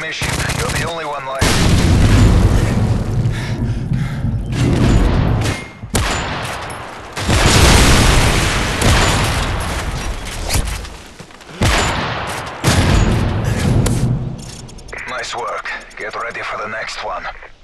mission. You're the only one left. Nice work. Get ready for the next one.